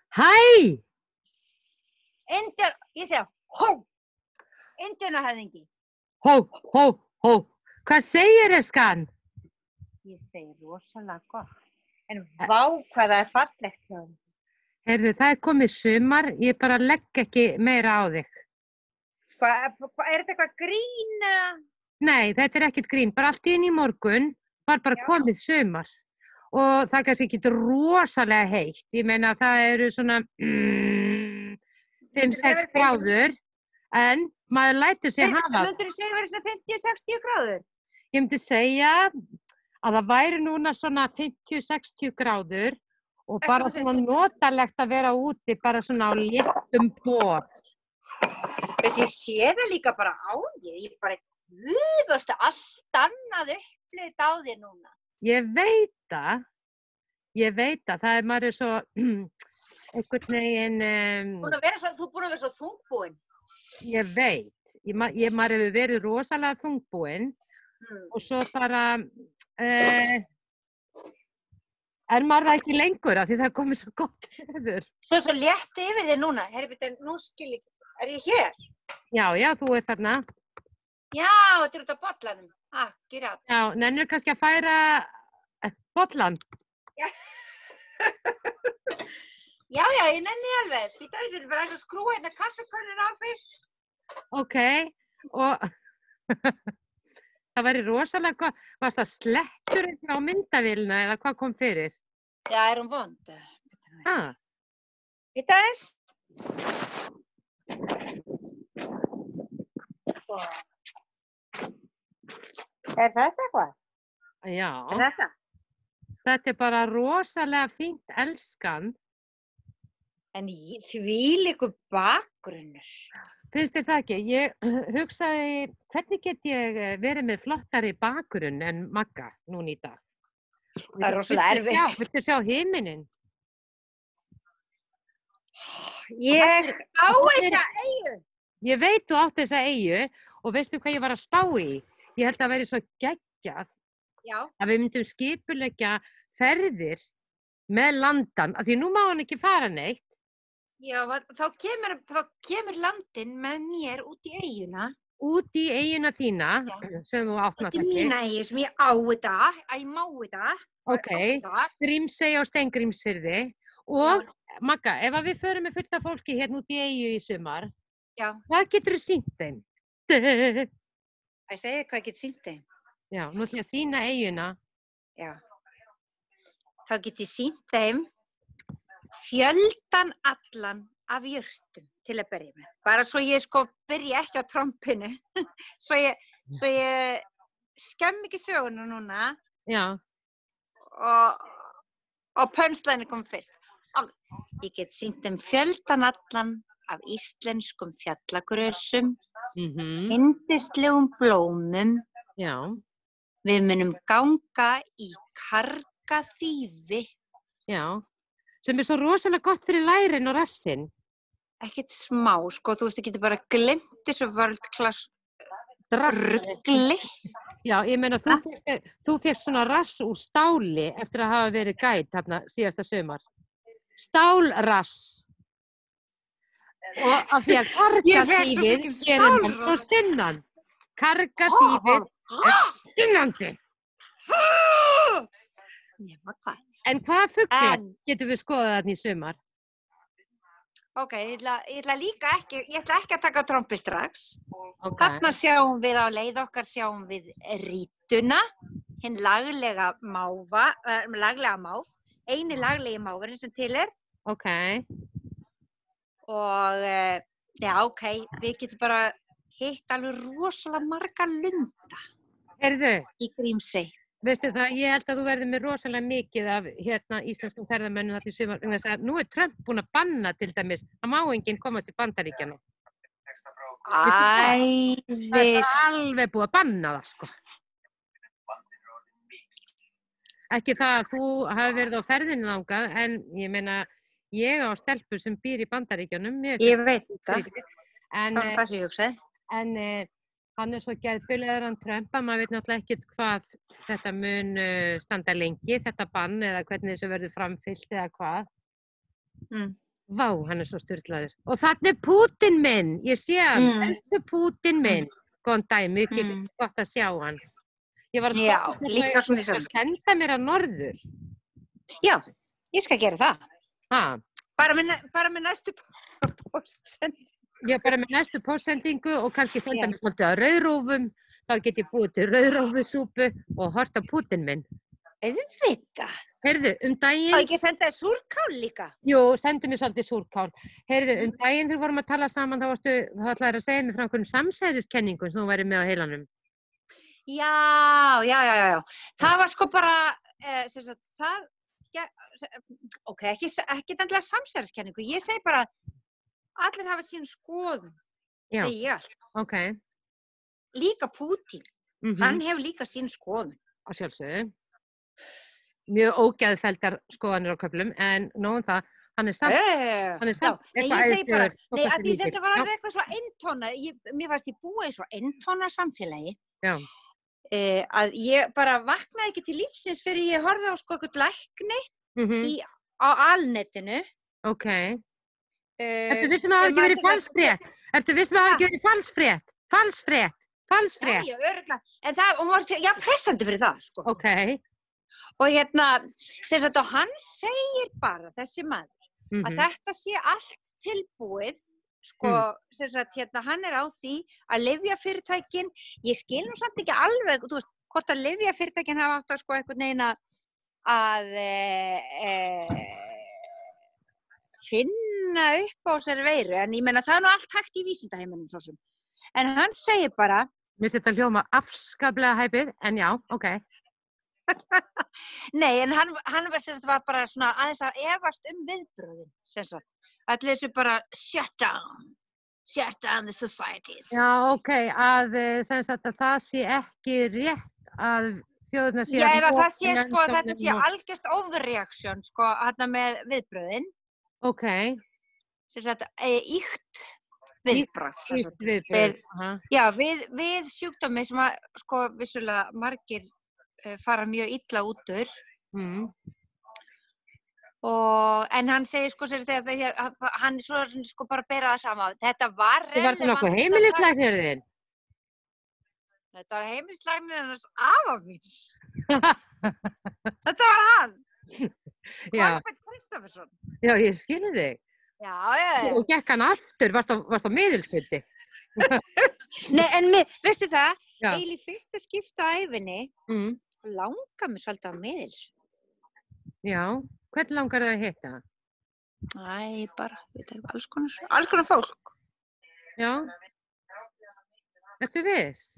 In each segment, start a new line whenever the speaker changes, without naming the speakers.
Hæ!
Ég segja, hó! Indjónahöfðingi.
Hó, hó, hó. Hvað segir eskan?
Ég segi rosalega gott. En vá hvað það er fallegt hjá þeim.
Heyrðu, það er komið sumar, ég bara legg ekki meira á þig.
Er þetta eitthvað grín?
Nei, þetta er ekkert grín, bara allt í einu í morgun var bara komið sumar. Og það er kannski ekki rosalega heitt, ég meina það eru svona 5-6 gráður, en maður lætur sig hafa.
Myndirðu segja verið svona 50-60 gráður?
Ég myndi segja að það væri núna svona 50-60 gráður og bara svona notalegt að vera úti, bara svona á léttum bor.
Þess ég sé það líka bara á þér, ég bara guðvastu allt annað upplýtt á þér núna.
Ég veit það, það er maður svo einhvern veginn...
Þú er búin að vera svo þungbúin.
Ég veit, maður hefur verið rosalega þungbúin og svo bara er maður það ekki lengur af því það er komið svo gott veður.
Svo létt yfir þér núna, nú skil ég, er ég hér?
Já, þú ert þarna.
Já, þetta er út af bollanum, akkurat.
Já, nennir kannski að færa bollan?
Já, ég nenni alveg. Þetta er bara eins og skrúa hérna kaffikönnur á fyrst.
Ok, og það væri rosalega gott. Varst það slettur á myndavélina eða hvað kom fyrir?
Já, er hún vond?
Þetta
er? Er þetta eitthvað?
Já.
Er þetta?
Þetta er bara rosalega fínt, elskan.
En þvílíkur bakgrunnur.
Finnst þér það ekki? Ég hugsaði, hvernig get ég verið með flottari bakgrunn en Magga núna í dag?
Það er rosalega erfitt.
Viltu sjá himinin?
Ég á þessa eyju.
Ég veit þú átt þessa eyju og veistu hvað ég var að spá í? Ég held að það væri svo geggjað að við myndum skipuleggja ferðir með landan, af því nú má hann ekki fara neitt.
Já, þá kemur landinn með mér út í eyjuna.
Út í eyjuna þína, sem þú átt náttúrulega ekki.
Út í mína eyju sem ég á þetta, að ég má þetta.
Ok, Grímsey á Steingrímsfirði. Og Magga, ef við förum með fullt af fólki hérna út í eyju í sumar, hvað geturðu sýnt þeim?
Ég segi hvað get sýnt þeim.
Já, nú ætlum ég að sýna eyjuna.
Já. Þá get ég sýnt þeim fjöldan allan af jurtum til að byrja með. Bara svo ég byrja ekki á trompinu. Svo ég skemm ekki söguna núna.
Já.
Og pönslæðinu kom fyrst. Og ég get sýnt þeim fjöldan allan af íslenskum fjallagrösum, yndislegum blómum.
Já.
Við munum ganga í Kargaþýfi.
Já, sem er svo rosalega gott fyrir lærin og rassinn.
Ekkert smá, þú veist, ég geti bara glemt þessu world class rugli.
Já, ég meina, þú fékkst svona rass úr stáli eftir að hafa verið gæt þarna síðasta sumar. Stálrass. Og af því að Kargaþýfið gerir mann svo stinnan. Kargaþýfið stinnandi. En hvaða fuglar getum við skoðað þarna í sumar?
Ok, ég ætla ekki að taka trompi strax. Þarna sjáum við á leið okkar, sjáum við rítuna, hinn laglega máf, eini laglegi máfurinn sem til er.
Ok.
Og ok, við getum bara hitt alveg rosalega marga lunda.
Heyrðu,
í Grímsey.
Veistu það, ég held að þú verður með rosalega mikið af íslenskum ferðamönnum þarna í sumar. Nú er Trump búinn að banna til dæmis, það má enginn koma til Bandaríkjanna. Það er alveg búið að banna það, sko. Ekki það að þú hafi verið á ferðinni þangað, en ég meina, ég á stelpu sem býr í Bandaríkjunum.
Ég veit það. Það sem ég hugsaði.
En hann er svo geðbilegur hann Trump að maður veit náttúrulega ekkert hvað þetta mun standa lengi, þetta bann eða hvernig þessu verður framfylgt eða hvað. Vá, hann svo sturlaður. Og þarna Pútín minn, ég sé hann, elsku Pútín minn. Góðan daginn, mikið gott að sjá hann. Ég var að
Já, líka svona
að kenda mér að norður.
Já, ég skal gera það.
Ha?
Bara með næstu póstsendingu.
Já, bara með næstu póstsendingu og kannski senda mér svolítið að rauðrófum. Þá get ég búið til rauðrófusúpu og hort á Pútín minn.
Auðvitað.
Heyrðu, daginn...
Á ekki að senda þér súrkál líka?
Jú, sendu mér svolítið súrkál. Heyrðu, daginn þegar við vorum að tala saman, þá ætlaðir að segja mér frá einhverjum samsæriskenningum sem þú væri með á heilanum.
Já. Það var sko bara, ekki endilega samsæriskenningu. Ég segi bara, allir hafa sín skoðun, segi ég allt.
Ok.
Líka Pútín, hann hefur líka sín skoðun.
Að sjálfsögðu. Mjög ógeðfelldar skoðanir á köflum, en nóg það, hann er samt
ég segi bara, að því þetta var alveg eitthvað svo eintóna, mér fannst ég búa í svo eintóna samfélagi.
Já.
Að ég bara vaknaði ekki til lífsins fyrir ég horfði á sko eitthvað lækni á alnetinu.
Ok. Ertu vissum að það hafi ekki verið falsfrétt? Ertu vissum að það hafi ekki verið falsfrétt? Falsfrétt?
Já, örgulega. En það, hún var pressandi fyrir það, sko.
Ok.
Og og hann segir bara, þessi maður, að þetta sé allt tilbúið, sko, hann er á því að lyfjafyrirtækin, ég skil nú samt ekki alveg, þú veist, hvort að lyfjafyrirtækin hafa átt að sko einhvern veginn að finna upp á sér veiru, en ég meina það er nú allt hægt í vísindaheiminum svo sem. En hann segir bara...
Mér finnst þetta hljóma afskaplega hæpið, en já, ok.
Nei, en hann var bara svona aðeins að efast viðbröðin, allir þessu bara shut down the societies.
Já, ok, að það sé ekki rétt að þjóðirnar sé...
Já, eða það sé sko, þetta sé algjört overreaction, sko, með viðbröðin.
Ok.
Íkt viðbröð. Já, við sjúkdómi sem að, sko, vissulega margir fara mjög illa út úr. En hann segir sko hann svo sko bara bera það sama. Þetta var relevant.
Þú var það nokkuð heimilislæknir þinn?
Þetta var heimilislæknir hans afavís. Þetta var hann. Kolbeinn Kristoffersson.
Já, ég skilur þig.
Já.
Og gekk hann aftur, varst á miðilsfundi?
Nei, en veistu það, eiginlega í fyrsta skipti á ævinni langar mér svolítið á miðilsfund.
Já, hvern langar það að hitta?
Æ, bara, alls konar fólk.
Já. Ertu viss?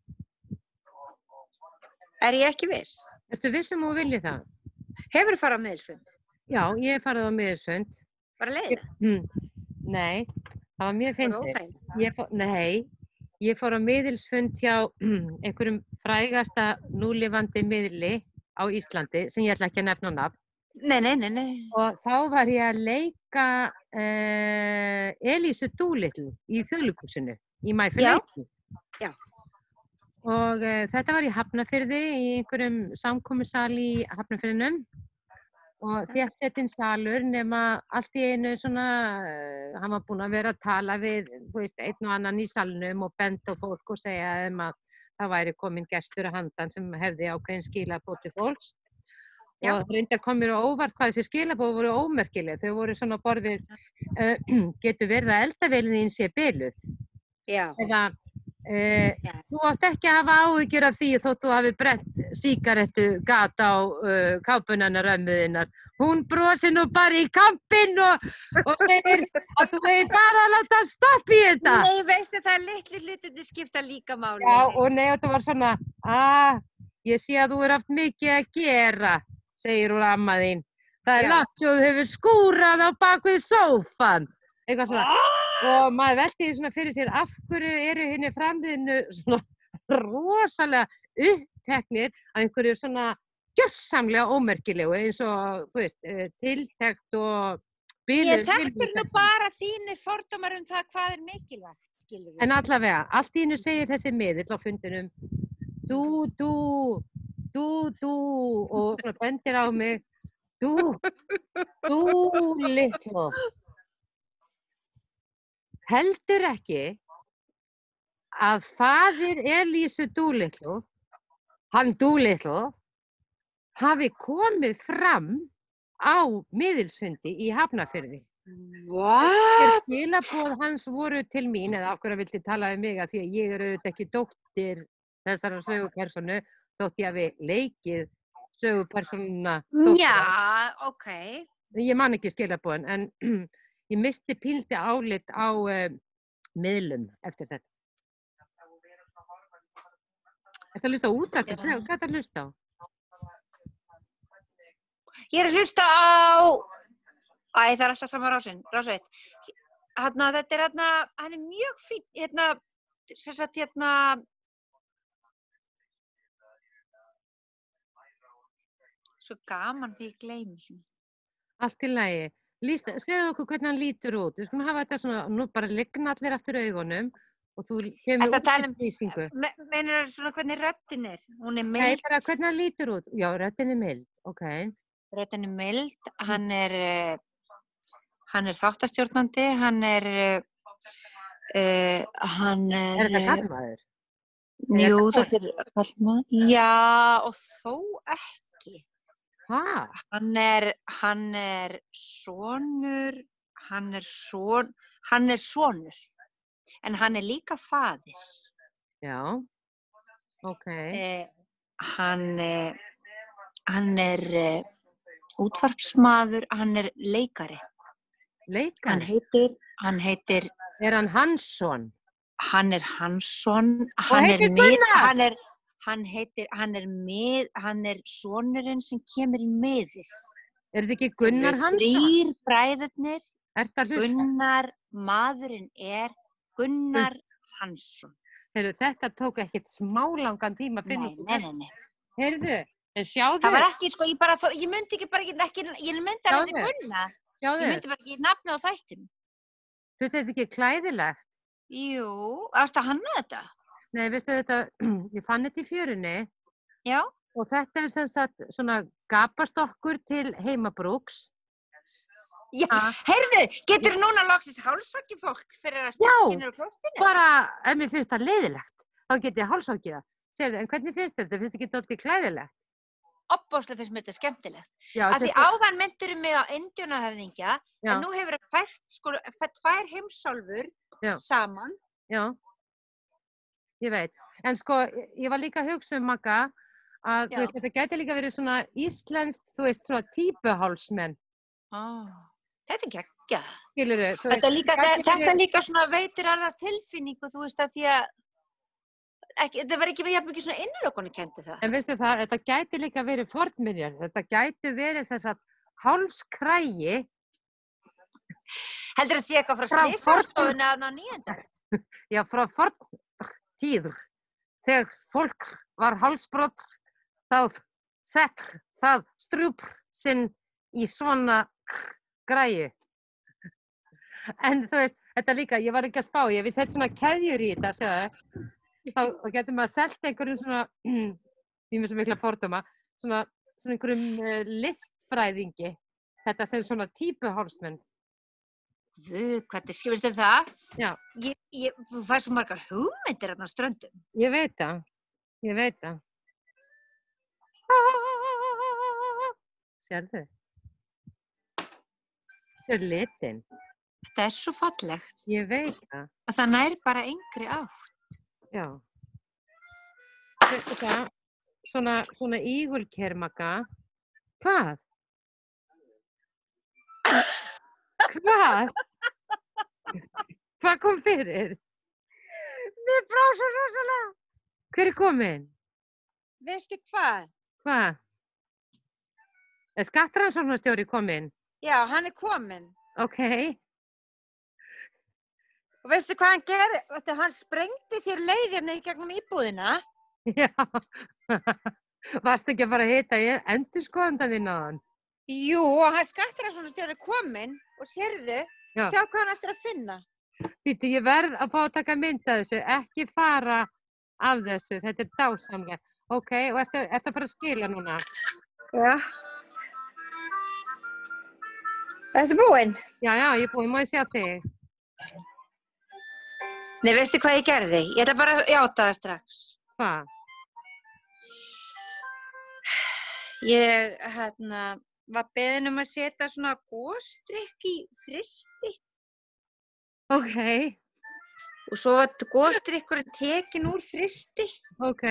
Er ég ekki viss?
Ertu viss þú viljið það?
Hefurðu farið á miðilsfund?
Já, ég hef farið á miðilsfund.
Bara leiðilegt?
Nei, það var mjög fyndið. Ég fór á miðilsfund hjá einhverjum frægasta núlifandi miðli á Íslandi, sem ég ætla ekki að nefna á nafn.
Nei.
Og þá var ég að leika Elísu Doolittle í Þjóðleikhúsinu í maí fyrir leiknum.
Já.
Og þetta var í Hafnarfirði, í einhverjum samkomusal í Hafnarfirðinum. Og þéttsetinn salur nema allt í einu svona, hann var búinn að vera að tala við, einn og annan í salnum og benda á fólk og segja þeim að það væri komin gestur að handan sem hefði ákveðin skilaboð til fólks. Já. Og reyndar kom mér á óvart hvað þessi skilaboð voru ómerkileg. Þau voru svona borðið, getur verið að eldavélin þín sé biluð.
Já.
Eða, þú átt ekki að hafa áhyggjur af því þótt þú hafi brent sígarettu gat á kápunarnar ömmuðinnar. Hún brosir nú bara í kampinn og segir að þú hefur bara að láta stoppa í þetta.
Nei, veistu það litli hlutirnir skipta líka máli.
Já, og nei, þetta var svona, ég sé að þú er haft mikið að gera, segir hún amma þín. Það er langt svo þú hefur skúrað á bakvið sófan. Eitthvað svona. Og maður velti því svona fyrir sér, af hverju eru henni framliðinu svona rosalega uppteknir af einhverju svona gjörsamlega ómerkilegu eins og, þú veist, tiltekt og bílur.
Þetta nú bara þínir fordómar það hvað er mikilvægt, skilur við.
En allavega, allt í einu segir þessi miðill á fundinum, þú, og svona bendir á mig, þú, litlu. heldur ekki að faðir Elísu Doolittle, hann Doolittle, hafi komið fram á miðilsfundi í Hafnarfirði.
What?
Skilaboð hans voru til mín, eða af hverju vildi tala um mig, að því að ég auðvitað ekki dóttir þessara sögupersonu, þótt ég hafi leikið sögupersonuna dóttur.
Já, ok.
Ég man ekki skilaboðin, en ég misti pínlítið álit á miðlum eftir þetta. Ertu að hlusta á útvarpið? Hvað ertu að hlusta á?
Ég er að hlusta á... Æ, það er alltaf sama rás 1. Þetta er hann er mjög fín, svo gaman því ég gleymi svona.
Allt í lagi. Segðu okkur hvernig hann lítur út. Við skulum hafa þetta svona, nú bara ligna allir eftir augunum og þú kemur út í lýsingu.
Meinarðu svona hvernig röddin er? Hún er mild.
Nei, bara hvernig hann lítur út. Já, röddin er mild, ok.
Röddin er mild, hann er þáttastjórnandi, hann er
Er þetta karlmaður?
Jú, þetta er karlmaður. Já, og þó ekki.
Hæ?
Hann er sonur, en hann er líka faðir.
Já, ok.
Hann er útvarpsmaður, hann er leikari.
Leikari?
Hann heitir...
Er hann Hansson?
Hann er Hansson.
Og heitir Gunnar?
Hann er sonurinn sem kemur í miðið.
Er þetta ekki Gunnar Hansson?
3 bræðurnir.
Ertu að hlusta?
Gunnar, maðurinn er Gunnar Hansson.
Heyrðu, þetta tók ekkert smálangan tíma að finna út úr þessu.
Nei.
Heyrðu, en sjáðu.
Það var ekki, sko, ég myndi ekki bara, ég myndi að þetta Gunnar.
Sjáðu.
Ég myndi bara ekki nafnið á þættinu.
Þú veist, þetta ekki klæðilegt?
Jú, varstu að hanna þetta?
Nei, veistu þetta, ég fann þetta í fjörunni.
Já.
Og þetta er sem sagt svona gapastokkur til heimabrúks.
Já, heyrðu, getur núna loksins hálsvaki fólk fyrir að styrkinu á klostinu?
Já, bara, ef mér finnst það leiðilegt, þá get ég hálsvakið það. Sérðu, en hvernig finnst þetta? Finnst ekki dálítið klæðilegt?
Opbóðslega finnst mér þetta skemmtilegt.
Já,
að því áðan myndirðu mig á indjónahöfðingja, en nú hefur það fært, sko, 2 heimsálfur saman.
Já, ég veit. En sko, ég var líka að hugsa Magga, að þú veist, þetta gæti líka verið svona íslenskt, þú veist, svona típuhálsmenn.
Þetta er geggjað.
Skilurðu?
Þetta líka svona veitir alveg tilfinningu, þú veist, að því að þetta var ekki jafn mikið svona innlokkunni kendi það.
En veistu það, þetta gæti líka verið fornminjar. Þetta gæti verið þess að hálskrægi.
Heldur þetta sé eitthvað frá slysarstofunni að ná 9.
Já, frá forntíður. Þegar fólk var hálsbrott, þá sett það strjúpr sinn í svona græju. En þú veist, þetta líka, ég var ekki að spá, ég við sett svona keðjur í þetta, segðu. Þá getur maður selt einhverjum svona, ég með svo mikla fordóma, svona einhverjum listfræðingi, þetta sem svona típuhálsmenn.
Hvernig skilist þér það?
Já.
Þú fær svo margar hugmyndir á ströndum.
Ég veit það. Sérðu? Sérðu litin?
Þetta er svo fallegt.
Ég veit það.
Að það nær bara engri átt.
Já. Veistu það, svona ígulker, Magga. Hvað? Hvað? Hvað kom fyrir? Mér brá svo rosalega. Hver er kominn?
Veistu hvað?
Hvað? Er skattrannsóknarstjóri kominn?
Já, hann er kominn.
Ok.
Og veistu hvað hann gerði? Hann sprengdi sér leið hérna í gegnum íbúðina.
Já. Varstu ekki að fara að hita endurskoðandann þinn á hann?
Jú, og hann skattrannsóknarstjóri kominn og sérðu, sjá hvað hann eftir að finna.
Býtu, ég verð að fá að taka mynd af þessu, ekki fara af þessu, þetta er dásamlegt. Ok, og ertu að fara að skila núna?
Já. Ertu búinn?
Já, ég er búinn, má ég sjá þig?
Nei, veistu hvað ég gerði? Ég ætla bara að játa það strax.
Hvað?
Ég, var beðin að setja svona gosdrykk í frysti.
Ok.
Og svo var gosdrykkurinn tekinn úr frysti.
Ok.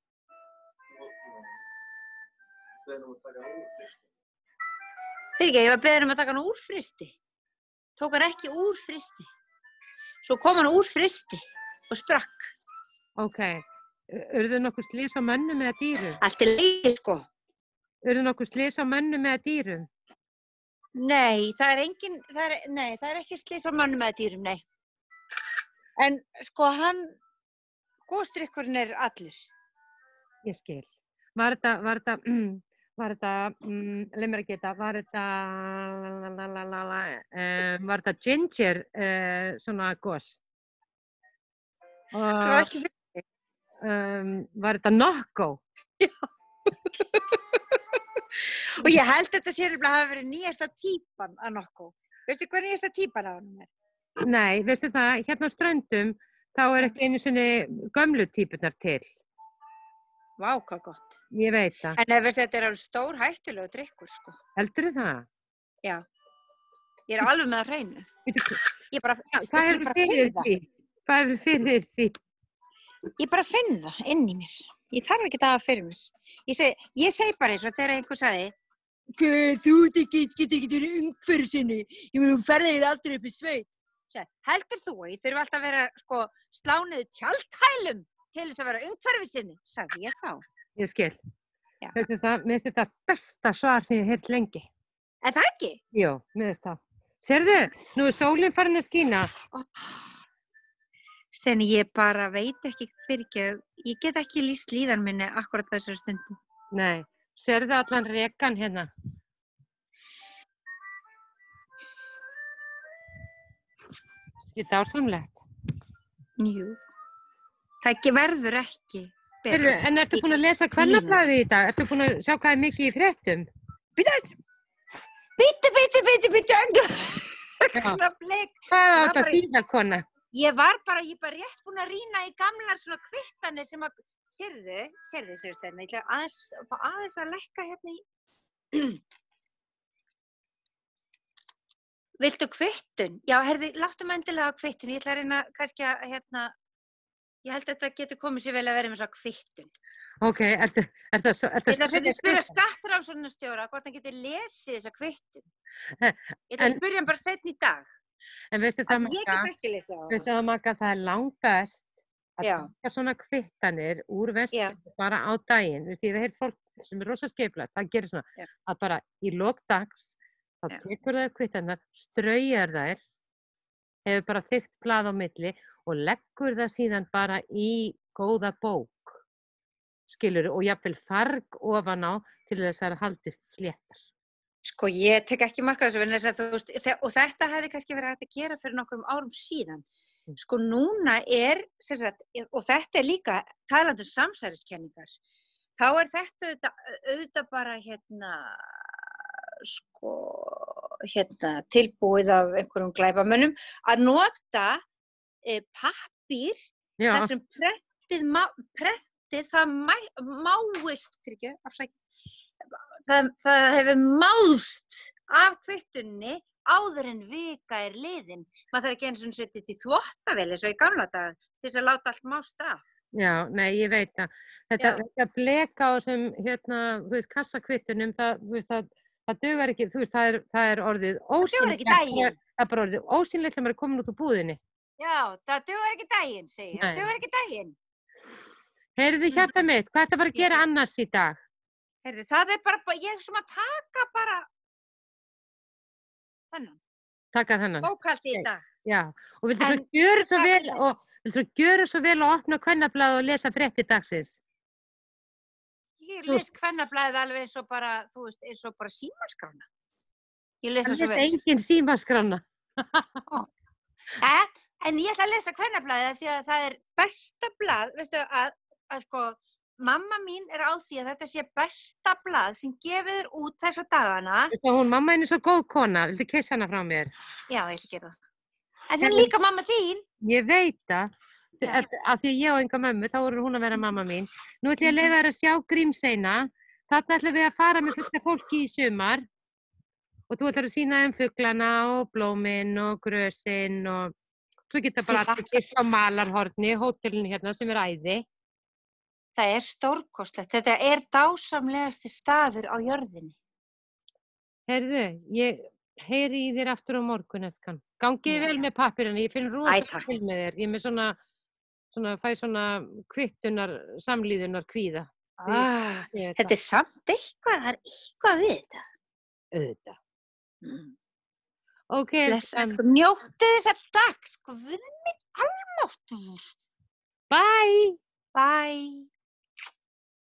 Ég var beðin að taka hann úr frysti. Tók hann ekki úr frysti. Svo kom hann úr frysti og sprakk.
Ok. Urðu nokkuð slys á mönnum eða dýrum?
Allt er leið, sko.
Urðu nokkuð slys á mönnum eða dýrum?
Nei, það er ekki slys á mönnum eða dýrum, nei. En sko, gosdrykkurinn er allur.
Ég skil. Var þetta, leið mér að geta, var þetta ginger svona gos?
Það var ekki fyrir.
Var þetta Nocco?
Já. Og ég held að þetta sér að hafa verið nýjasta típan að Nocco. Veistu hvað nýjasta típan af hann er?
Nei, veistu það, hérna á Ströndum, þá er ekki einu sinni gömlu típunar til.
Vá, hvað gott.
Ég veit það.
En veistu, þetta er alveg stór hættulegu drykkur, sko.
Heldurðu það?
Já. Ég er alveg með að hreinu. Ég bara,
hvað hefur fyrir því? Hvað hefur fyrir því?
Ég bara finn það inn í mér. Ég þarf ekki það fyrir mér. Ég segi bara eins og þegar einhver sagði, þú getur ekki verið umhverfisinni. Ég meina, þú ferðir aldrei upp í sveit. Heldur þú að ég þurfi alltaf að vera, sko, slániðu tjaldhælum til þess að vera umhverfisinni, sagði ég þá.
Ég skil. Mér finnst þetta besta svar sem ég hef heyrt lengi.
Er það ekki?
Jú, mér finnst það. Sérðu, nú er sólin farin að skína.
Steini, ég bara veit ekki fyrirgefðu. Ég get ekki lýst líðan minni akkurat þessar stundu.
Nei, sérðu allan rekan hérna? Skýrt ásamlegt.
Jú. Það verður ekki betra.
Heyrðu, en ertu búin að lesa Kvennablaðið í dag? Ertu búin að sjá hvað er mikið í fréttum?
Bíddu.
Hvað átt að þýða, kona?
Ég var rétt búin að rýna í gamlar svona kvittanir sem að, sérðu Steini, ég ætla aðeins að lækka hérna í. Viltu kvittun? Já, láttu mig endilega á kvittun. Ég ætla að reyna kannski að, ég held að þetta getur komið sér vel að vera með svona kvittun.
Ok, ertu
Ég ætla að spyrja skattrannsóknarstjóra hvort hann getur lesið þessa kvittun. Ég ætla að spyrja hann bara seinna í dag.
En veistu það, Magga, það er langbest að taka svona kvittanir úr verslun bara á daginn. Veistu, ég hef heyrt fólk sem er rosa skipulagt, það gerir svona að bara í lok dags þá tekur það kvittanir, straujar þær, hefur bara þykkt blað á milli og leggur það síðan bara í góða bók, skilurðu, og jafnvel farg ofan á til þess að það haldist sléttar.
Sko, ég tek ekki mark á þessu, og þetta hefði kannski verið hægt að gera fyrir nokkrum árum síðan. Sko, núna er, og þetta er líka talandi um samsæriskenningar, þá er þetta auðvitað bara, tilbúið af einhverjum glæpamönnum að nota pappír þar sem prentið það máist, það hefur máðst af kvittunni áður en vika er liðin. Maður þarf ekki eins og setja þetta í þvottavél eins og í gamla daga til þess að láta allt mást af.
Já, nei, ég veit það. Þetta bleka á þessum, kassakvittunum, það dugar ekki, það er orðið ósýnilegt.
Það dugar ekki daginn.
Það er bara orðið ósýnilegt þegar maður er komin út úr búðinni.
Já, það dugar ekki daginn, segi ég. Það dugar ekki daginn.
Heyrðu, hjarta mitt, hvað ertu að fara að gera annars í dag?
Heyrðu, það er bara, ég er svona að taka bara þennan.
Taka þennan?
Bókhaldið í dag.
Já, og viltu svo gjöra svo vel að opna Kvennablaðið og lesa fréttir dagsins?
Ég les Kvennablaðið alveg eins og bara, þú veist, eins og bara símaskrána. Ég lesa svo vel.
Það er engin símaskrána.
En ég ætla að lesa Kvennablaðið því að það er besta blað, veistu, að sko, mamma mín er á því að þetta sé besta blað sem gefið út þessa dagana.
Mamma henni er svo góð kona, viltu kissa hana frá mér?
Já, ég ætla að gera það. En hún líka mamma þín.
Ég veit það. Af því að ég á enga mömmu, þá er hún að vera mamma mín. Nú ætlum ég að leyfa þér að sjá Grímseyna. Þarna ætlum við að fara með fullt af fólki í sumar. Og þú ætlar að sýna þeim fuglana og blómin og grösin og svo geta bara allir gist á Malarhorni, hótelinu hérna sem er æði.
Það er stórkostlegt. Þetta er dásamlegasti staður á jörðinni.
Heyrðu, ég heyri í þér aftur á morgun, Eskan. Gangið vel með pappirinn, ég finn rosa til með þér. Ég er með fæ svona kvittunar, samlíðunar kvíða.
Þetta er samt eitthvað, það er eitthvað við þetta.
Auðvitað. Ok,
Eskan. Njóttu þess að dag, við minn almáttur.
Bye!
Bye!